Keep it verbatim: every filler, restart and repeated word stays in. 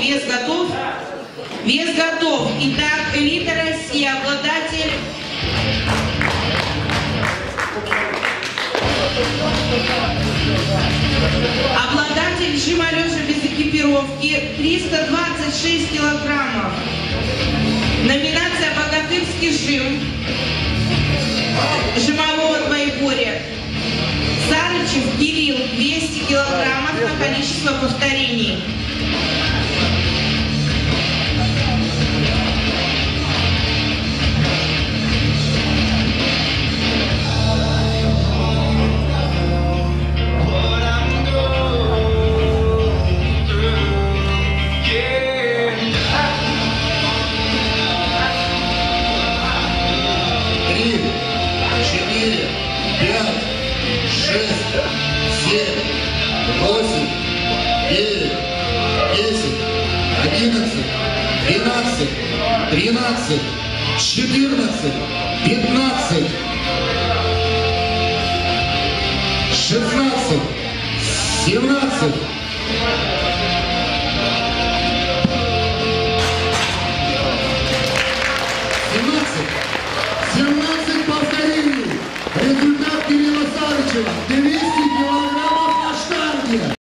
Вес готов? Вес готов. Итак, элита России, обладатель... Обладатель жима лежа без экипировки, триста двадцать шесть килограммов. Номинация «Богатырский жим» жимового двоеборья. Сарычев Кирилл, двести килограммов на количество повторений. двенадцать, тринадцать, четырнадцать, пятнадцать, шестнадцать, семнадцать,